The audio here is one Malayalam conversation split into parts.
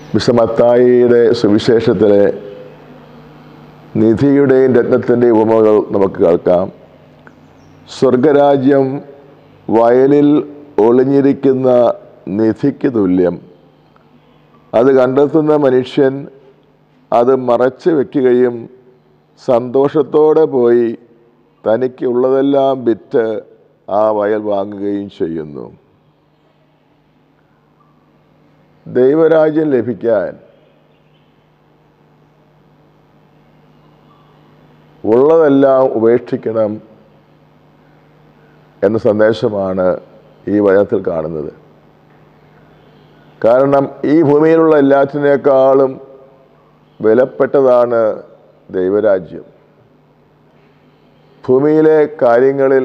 വിശുദ്ധ മത്തായിയുടെ സുവിശേഷത്തിലെ നിധിയുടെയും രത്നത്തിൻ്റെയും ഉപമകൾ നമുക്ക് കേൾക്കാം. സ്വർഗരാജ്യം വയലിൽ ഒളിഞ്ഞിരിക്കുന്ന നിധിക്ക് തുല്യം. അത് കണ്ടെത്തുന്ന മനുഷ്യൻ അത് മറച്ചു വയ്ക്കുകയും സന്തോഷത്തോടെ പോയി തനിക്ക് ഉള്ളതെല്ലാം വിറ്റ് ആ വയൽ വാങ്ങുകയും ചെയ്യുന്നു. ദൈവരാജ്യം ലഭിക്കാൻ ഉള്ളതെല്ലാം ഉപേക്ഷിക്കണം എന്ന സന്ദേശമാണ് ഈ വചനത്തിൽ കാണുന്നത്. കാരണം ഈ ഭൂമിയിലുള്ള എല്ലാറ്റിനേക്കാളും വിലപ്പെട്ടതാണ് ദൈവരാജ്യം. ഭൂമിയിലെ കാര്യങ്ങളിൽ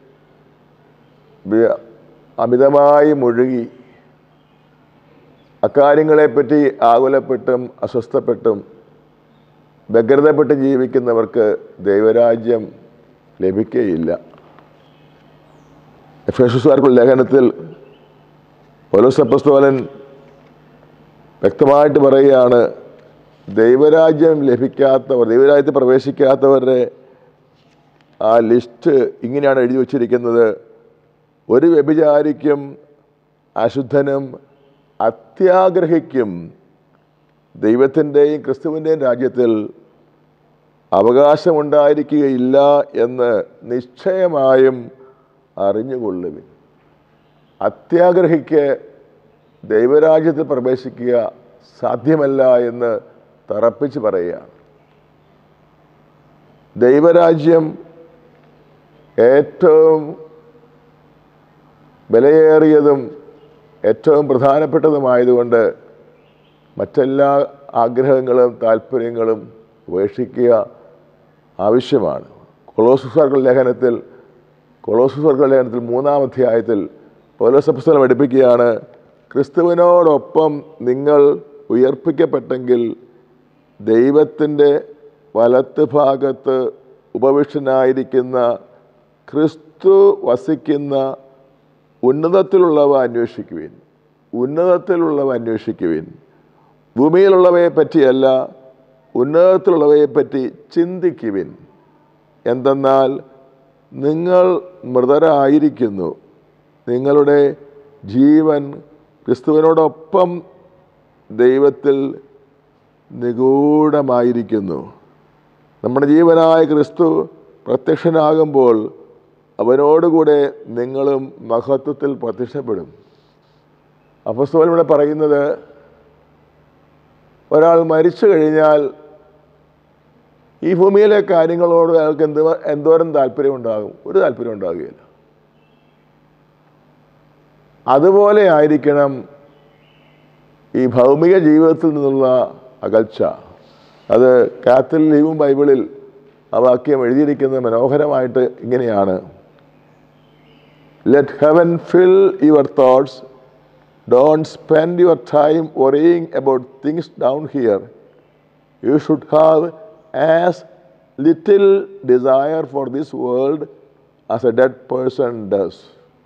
അമിതമായി മുഴുകി അക്കാര്യങ്ങളെപ്പറ്റി ആകുലപ്പെട്ടും അസ്വസ്ഥപ്പെട്ടും വ്യഗ്രതപ്പെട്ട് ജീവിക്കുന്നവർക്ക് ദൈവരാജ്യം ലഭിക്കുകയില്ല. എഫേസ്യർക്കുള്ള ലേഖനത്തിൽ പൗലോസ് അപ്പോസ്തലൻ വ്യക്തമായിട്ട് പറയുകയാണ്, ദൈവരാജ്യം ലഭിക്കാത്തവർ, ദൈവരാജ്യത്തിൽ പ്രവേശിക്കാത്തവരുടെ ആ ലിസ്റ്റ് ഇങ്ങനെയാണ് എഴുതി വച്ചിരിക്കുന്നത്. ഒരു വ്യഭിചാരിക്കും അശുദ്ധനും അത്യാഗ്രഹിക്കും ദൈവത്തിൻ്റെയും ക്രിസ്തുവിൻ്റെയും രാജ്യത്തിൽ അവകാശമുണ്ടായിരിക്കുകയില്ല എന്ന് നിശ്ചയമായും അറിഞ്ഞുകൊള്ളുവിൻ. അത്യാഗ്രഹിക്ക് ദൈവരാജ്യത്തിൽ പ്രവേശിക്കുക സാധ്യമല്ല എന്ന് തറപ്പിച്ച് പറയുകയാണ്. ദൈവരാജ്യം ഏറ്റവും വിലയേറിയതും ഏറ്റവും പ്രധാനപ്പെട്ടതുമായതുകൊണ്ട് മറ്റെല്ലാ ആഗ്രഹങ്ങളും താല്പര്യങ്ങളും ഉപേക്ഷിക്കുക ആവശ്യമാണ്. കൊളോസ്യർക്കുള്ള ലേഖനത്തിൽ 3-ാം അധ്യായത്തിൽ പൗലോസ് അപ്പോസ്തലൻ പഠിപ്പിക്കുകയാണ്, ക്രിസ്തുവിനോടൊപ്പം നിങ്ങൾ ഉയർപ്പിക്കപ്പെട്ടെങ്കിൽ ദൈവത്തിൻ്റെ വലത്ത് ഭാഗത്ത് ഉപവിഷ്ടനായിരിക്കുന്ന ക്രിസ്തു വസിക്കുന്ന ഉന്നതത്തിലുള്ളവ അന്വേഷിക്കുവിൻ. ഭൂമിയിലുള്ളവയെ പറ്റിയല്ല, ഉന്നതത്തിലുള്ളവയെ പറ്റി ചിന്തിക്കുവിൻ. എന്തെന്നാൽ നിങ്ങൾ മൃതരായിരിക്കുന്നു, നിങ്ങളുടെ ജീവൻ ക്രിസ്തുവിനോടൊപ്പം ദൈവത്തിൽ നിഗൂഢമായിരിക്കുന്നു. നമ്മുടെ ജീവനായ ക്രിസ്തു പ്രത്യക്ഷനാകുമ്പോൾ അവനോടുകൂടെ നിങ്ങളും മഹത്വത്തിൽ പ്രത്യക്ഷപ്പെടും. അപ്പോസ്തലൻ ഇവിടെ പറയുന്നത്, ഒരാൾ മരിച്ചു കഴിഞ്ഞാൽ ഈ ഭൂമിയിലെ കാര്യങ്ങളോട് അയാൾക്ക് എന്തോരം താല്പര്യമുണ്ടാകും? ഒരു താല്പര്യം ഉണ്ടാകുകയില്ല. അതുപോലെ ആയിരിക്കണം ഈ ഭൗമിക ജീവിതത്തിൽ നിന്നുള്ള അകൽച്ച. അത് കാത്തലിക് ലീവും ബൈബിളിൽ ആ വാക്യം എഴുതിയിരിക്കുന്നത് മനോഹരമായിട്ട് ഇങ്ങനെയാണ്, let heaven fill your thoughts, don't spend your time worrying about things down here. You should have as little desire for this world as a dead person does.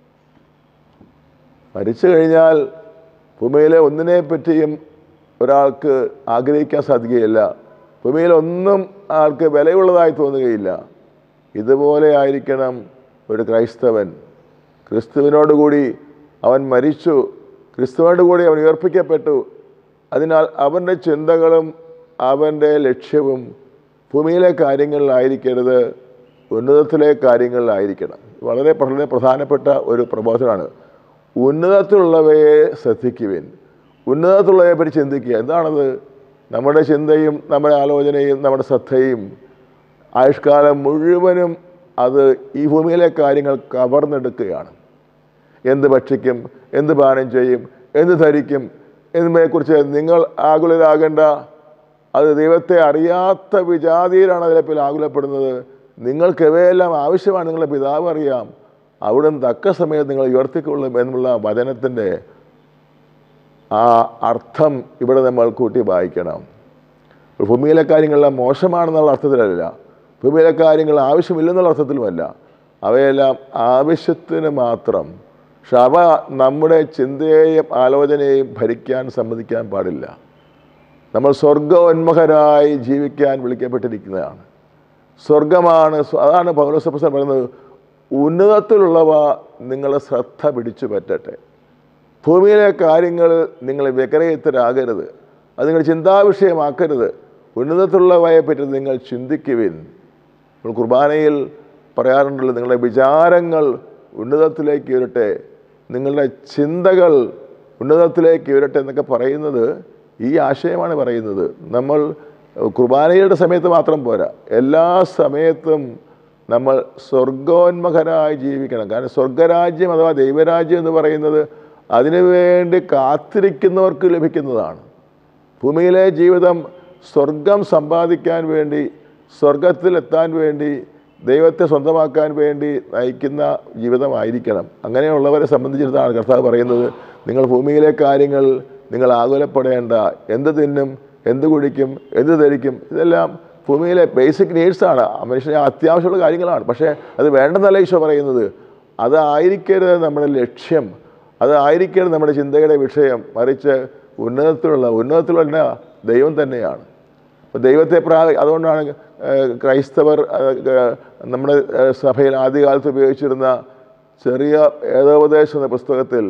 മരിച്ചു കഴിഞ്ഞാൽ ഭൂമിയിലെ ഒന്നിനെ പറ്റിയും ഒരാൾക്ക് ആഗ്രഹിക്കാൻ സാധിക്കുകയില്ല. ഭൂമിയിലൊന്നും ആൾക്ക് വിലയുള്ളതായി തോന്നുകയില്ല. ഇതുപോലെ ആയിരിക്കണം ഒരു ക്രൈസ്തവൻ. ക്രിസ്തുവിനോടുകൂടി അവൻ മരിച്ചു, ക്രിസ്തുവിനോടുകൂടി അവൻ ഉയർപ്പിക്കപ്പെട്ടു. അതിനാൽ അവൻ്റെ ചിന്തകളും അവൻ്റെ ലക്ഷ്യവും ഭൂമിയിലെ കാര്യങ്ങളിലായിരിക്കരുത്, ഉന്നതത്തിലെ കാര്യങ്ങളിലായിരിക്കണം. വളരെ പ്രധാനപ്പെട്ട ഒരു പ്രബോധനമാണ്. ഉന്നതത്തിലുള്ളവയെ ശ്രദ്ധിക്കുവിൻ, ഉന്നതത്തിലുള്ളവയെ പറ്റി ചിന്തിക്കുക. എന്താണത്? നമ്മുടെ ചിന്തയും നമ്മുടെ ആലോചനയും നമ്മുടെ ശ്രദ്ധയും ആയുഷ്കാലം മുഴുവനും അത് ഈ ഭൂമിയിലെ കാര്യങ്ങൾ കവർന്നെടുക്കുകയാണ്. എന്ത് ഭക്ഷിക്കും, എന്ത് പാനം ചെയ്യും, എന്ത് ധരിക്കും എന്നതിനെക്കുറിച്ച് നിങ്ങൾ ആകുലരാകേണ്ട. അത് ദൈവത്തെ അറിയാത്ത വിജാതിയിലാണ് അതിലെപ്പോൾ ആകുലപ്പെടുന്നത്. നിങ്ങൾക്ക് ഇവയെല്ലാം ആവശ്യമാണ്, നിങ്ങളുടെ പിതാവ് അറിയാം, അവിടുന്ന് തക്ക സമയത്ത് നിങ്ങൾ ഉയർത്തിക്കൊള്ളും എന്നുള്ള വചനത്തിൻ്റെ ആ അർത്ഥം ഇവിടെ നമ്മൾ കൂട്ടി വായിക്കണം. ഭൂമിയിലെ കാര്യങ്ങളെല്ലാം മോശമാണെന്നുള്ള അർത്ഥത്തിലല്ല, ഭൂമിയിലെ കാര്യങ്ങൾ ആവശ്യമില്ലെന്നുള്ള അർത്ഥത്തിലുമല്ല. അവയെല്ലാം ആവശ്യത്തിന് മാത്രം. പക്ഷെ അവ നമ്മുടെ ചിന്തയെയും ആലോചനയെയും ഭരിക്കാൻ സമ്മതിക്കാൻ പാടില്ല. നമ്മൾ സ്വർഗോന്മുഖരായി ജീവിക്കാൻ വിളിക്കപ്പെട്ടിരിക്കുന്നതാണ്. സ്വർഗമാണ്. അതാണ് പൗലോസ് അപ്പോസ്തലൻ പറയുന്നത്, ഉന്നതത്തിലുള്ളവ നിങ്ങളെ ശ്രദ്ധ പിടിച്ചു പറ്റട്ടെ. ഭൂമിയിലെ കാര്യങ്ങൾ നിങ്ങൾ വ്യഗ്രഹിതരാകരുത്, അത് നിങ്ങൾ ചിന്താവിഷയമാക്കരുത്. ഉന്നതത്തിലുള്ളവയെ പറ്റി നിങ്ങൾ ചിന്തിക്കുവിൻ. നമ്മൾ കുർബാനയിൽ പറയാറുണ്ടല്ലോ, നിങ്ങളുടെ വിചാരങ്ങൾ ഉന്നതത്തിലേക്ക് ഉയരട്ടെ, നിങ്ങളുടെ ചിന്തകൾ ഉന്നതത്തിലേക്ക് ഉയരട്ടെ എന്നൊക്കെ പറയുന്നത് ഈ ആശയമാണ് പറയുന്നത്. നമ്മൾ കുർബാനയുടെ സമയത്ത് മാത്രം പോരാ, എല്ലാ സമയത്തും നമ്മൾ സ്വർഗോന്മുഖരായി ജീവിക്കണം. കാരണം സ്വർഗരാജ്യം അഥവാ ദൈവരാജ്യം എന്ന് പറയുന്നത് അതിനുവേണ്ടി കാത്തിരിക്കുന്നവർക്ക് ലഭിക്കുന്നതാണ്. ഭൂമിയിലെ ജീവിതം സ്വർഗം സമ്പാദിക്കാൻ വേണ്ടി, സ്വർഗത്തിലെത്താൻ വേണ്ടി, ദൈവത്തെ സ്വന്തമാക്കാൻ വേണ്ടി നയിക്കുന്ന ജീവിതമായിരിക്കണം. അങ്ങനെയുള്ളവരെ സംബന്ധിച്ചിടത്താണ് കർത്താവ് പറയുന്നത്, നിങ്ങൾ ഭൂമിയിലെ കാര്യങ്ങൾ നിങ്ങൾ ആകുലപ്പെടേണ്ട. എന്ത് തിന്നും, എന്ത് കുടിക്കും, എന്ത് ധരിക്കും, ഇതെല്ലാം ഭൂമിയിലെ ബേസിക് നീഡ്സാണ്, മനുഷ്യന് അത്യാവശ്യമുള്ള കാര്യങ്ങളാണ്. പക്ഷേ അത് വേണ്ടെന്നല്ല ഈശോ പറയുന്നത്. അതായിരിക്കരുത് നമ്മുടെ ലക്ഷ്യം, അതായിരിക്കരുത് നമ്മുടെ ചിന്തയുടെ വിഷയം. മറിച്ച് ഉന്നതത്തിലുള്ള ദൈവം തന്നെയാണ്. അപ്പോൾ ദൈവത്തെ അതുകൊണ്ടാണ് ക്രൈസ്തവർ നമ്മുടെ സഭയിൽ ആദ്യകാലത്ത് ഉപയോഗിച്ചിരുന്ന ചെറിയ വേദോപദേശം എന്ന പുസ്തകത്തിൽ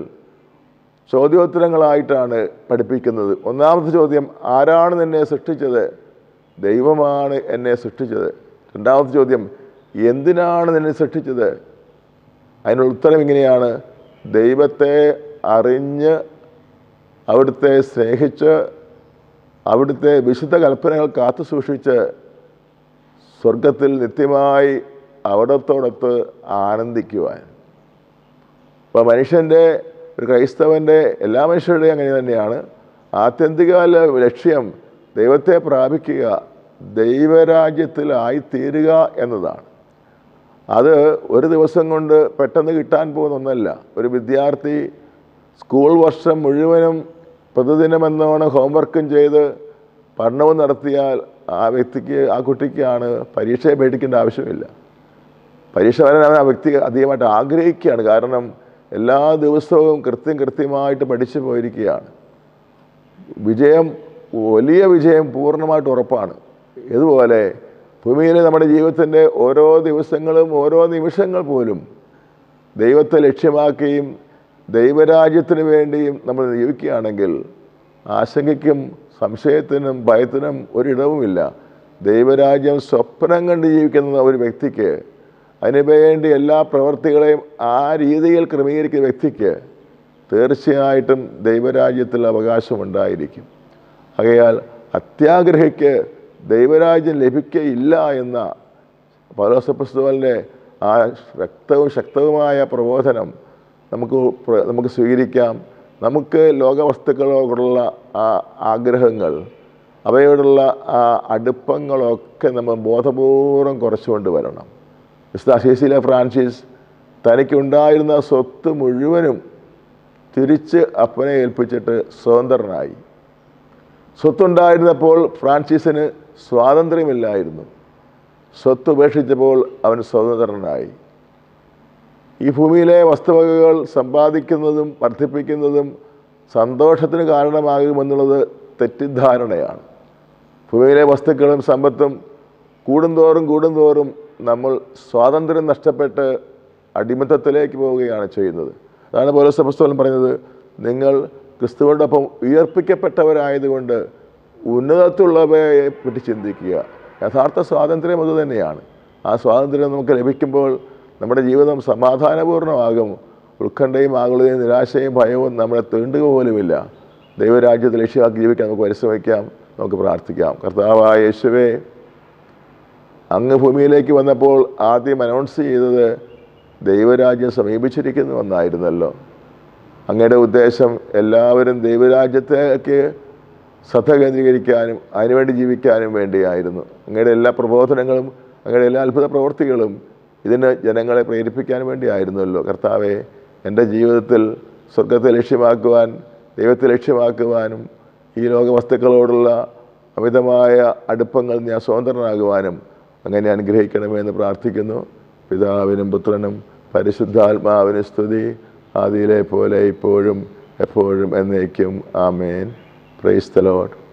ചോദ്യോത്തരങ്ങളായിട്ടാണ് പഠിപ്പിക്കുന്നത്. ഒന്നാമത്തെ ചോദ്യം, ആരാണ് നിന്നെ സൃഷ്ടിച്ചത്? ദൈവമാണ് എന്നെ സൃഷ്ടിച്ചത്. രണ്ടാമത്തെ ചോദ്യം, എന്തിനാണ് നിന്നെ സൃഷ്ടിച്ചത്? അതിനുള്ള ഉത്തരം ഇങ്ങനെയാണ്, ദൈവത്തെ അറിഞ്ഞ്, അവിടുത്തെ സ്നേഹിച്ച്, അവിടുത്തെ വിശുദ്ധ കൽപ്പനകൾ കാത്തു സൂക്ഷിച്ച് സ്വർഗത്തിൽ നിത്യമായി അവിടത്തോടൊത്ത് ആനന്ദിക്കുവാൻ. അപ്പോൾ മനുഷ്യൻ്റെ, ഒരു ക്രൈസ്തവൻ്റെ, എല്ലാ മനുഷ്യരുടെയും അങ്ങനെ തന്നെയാണ്. ആത്യന്തിക ലക്ഷ്യം ദൈവത്തെ പ്രാപിക്കുക, ദൈവരാജ്യത്തിലായിത്തീരുക എന്നതാണ്. അത് ഒരു ദിവസം കൊണ്ട് പെട്ടെന്ന് കിട്ടാൻ പോകുന്ന ഒന്നല്ല. ഒരു വിദ്യാർത്ഥി സ്കൂൾ വർഷം മുഴുവനും പ്രതിദിനമെന്നോണം ഹോംവർക്കും ചെയ്ത് പഠനവും നടത്തിയാൽ ആ കുട്ടിക്കാണ് പരീക്ഷയെ പേടിക്കേണ്ട ആവശ്യമില്ല. പരീക്ഷ വരാൻ ആ വ്യക്തി അധികമായിട്ട് ആഗ്രഹിക്കുകയാണ്. കാരണം എല്ലാ ദിവസവും കൃത്യമായിട്ട് പഠിച്ചു പോയിരിക്കുകയാണ്. വലിയ വിജയം പൂർണ്ണമായിട്ട് ഉറപ്പാണ്. ഇതുപോലെ ഭൂമിയിലെ നമ്മുടെ ജീവിതത്തിൻ്റെ ഓരോ ദിവസങ്ങളും ഓരോ നിമിഷങ്ങൾ പോലും ദൈവത്തെ ലക്ഷ്യമാക്കിയും ദൈവരാജ്യത്തിന് വേണ്ടിയും നമ്മൾ ജീവിക്കുകയാണെങ്കിൽ ആശങ്കയ്ക്കും സംശയത്തിനും ഭയത്തിനും ഒരിടവുമില്ല. ദൈവരാജ്യം സ്വപ്നം കണ്ട് ജീവിക്കുന്ന ഒരു വ്യക്തിക്ക്, അതിനുവേണ്ടി എല്ലാ പ്രവൃത്തികളെയും ആ രീതിയിൽ ക്രമീകരിക്കുന്ന വ്യക്തിക്ക് തീർച്ചയായിട്ടും ദൈവരാജ്യത്തിൽ അവകാശമുണ്ടായിരിക്കും. ആകയാൽ അത്യാഗ്രഹിക്ക് ദൈവരാജ്യം ലഭിക്കയില്ല എന്ന പൗലോസ് അപ്പോസ്തലൻ്റെ ആ ശക്തവുമായ പ്രബോധനം നമുക്ക് സ്വീകരിക്കാം. നമുക്ക് ലോകവസ്തുക്കളോടുള്ള ആ ആഗ്രഹങ്ങൾ, അവയോടുള്ള ആ അടുപ്പങ്ങളൊക്കെ നമ്മൾ ബോധപൂർവം കുറച്ചുകൊണ്ട് വരണം. വിശുദ്ധ അസീസിയിലെ ഫ്രാൻസിസ് തനിക്കുണ്ടായിരുന്ന സ്വത്ത് മുഴുവനും തിരിച്ച് അപ്പനെ ഏൽപ്പിച്ചിട്ട് സ്വതന്ത്രനായി. സ്വത്തുണ്ടായിരുന്നപ്പോൾ ഫ്രാൻസിസിന് സ്വാതന്ത്ര്യമില്ലായിരുന്നു. സ്വത്ത് ഉപേക്ഷിച്ചപ്പോൾ അവൻ സ്വതന്ത്രനായി. ഈ ഭൂമിയിലെ വസ്തുവകകൾ സമ്പാദിക്കുന്നതും വർദ്ധിപ്പിക്കുന്നതും സന്തോഷത്തിന് കാരണമാകുമെന്നുള്ളത് തെറ്റിദ്ധാരണയാണ്. ഭൂമിയിലെ വസ്തുക്കളും സമ്പത്തും കൂടുന്തോറും നമ്മൾ സ്വാതന്ത്ര്യം നഷ്ടപ്പെട്ട് അടിമത്തത്തിലേക്ക് പോവുകയാണ് ചെയ്യുന്നത്. അതാണ് പൗലോസ് അപ്പോസ്തലൻ പറയുന്നത്, നിങ്ങൾ ക്രിസ്തുവിനോടൊപ്പം ഉയർപ്പിക്കപ്പെട്ടവരായതുകൊണ്ട് ഉന്നതത്തിലുള്ളവയെ പറ്റി ചിന്തിക്കുക. യഥാർത്ഥ സ്വാതന്ത്ര്യം അത് തന്നെയാണ്. ആ സ്വാതന്ത്ര്യം നമുക്ക് ലഭിക്കുമ്പോൾ നമ്മുടെ ജീവിതം സമാധാനപൂർണ്ണമാകും. ഉത്കണ്ഠയും ആകുലതയും നിരാശയും ഭയവും നമ്മളെ തീണ്ടുക പോലുമില്ല. ദൈവരാജ്യത്തെ ലക്ഷ്യമാക്കി ജീവിക്കാൻ നമുക്ക് പരിശ്രമിക്കാം. നമുക്ക് പ്രാർത്ഥിക്കാം. കർത്താവായ യേശുവേ, അങ്ങ് ഭൂമിയിലേക്ക് വന്നപ്പോൾ ആദ്യം അനൗൺസ് ചെയ്തത് ദൈവരാജ്യം സമീപിച്ചിരിക്കുന്നുവെന്നായിരുന്നല്ലോ. അങ്ങയുടെ ഉദ്ദേശം എല്ലാവരും ദൈവരാജ്യത്തേക്ക് ശ്രദ്ധ കേന്ദ്രീകരിക്കാനും അതിനുവേണ്ടി ജീവിക്കാനും വേണ്ടിയായിരുന്നു. അങ്ങയുടെ എല്ലാ പ്രബോധനങ്ങളും അങ്ങയുടെ എല്ലാ അത്ഭുത പ്രവൃത്തികളും ഇതിന് ജനങ്ങളെ പ്രേരിപ്പിക്കാൻ വേണ്ടിയായിരുന്നല്ലോ. കർത്താവെ, എൻ്റെ ജീവിതത്തിൽ സ്വർഗത്തെ ലക്ഷ്യമാക്കുവാൻ, ദൈവത്തെ ലക്ഷ്യമാക്കുവാനും ഈ ലോകവസ്തുക്കളോടുള്ള അമിതമായ അടുപ്പങ്ങൾ ഞാൻ സ്വതന്ത്രനാകുവാനും അങ്ങനെ അനുഗ്രഹിക്കണമെന്ന് പ്രാർത്ഥിക്കുന്നു. പിതാവിനും പുത്രനും പരിശുദ്ധാത്മാവിനും സ്തുതി, ആദിയിലെ പോലെ ഇപ്പോഴും എപ്പോഴും എന്നേക്കും. ആമേൻ. Praise the Lord.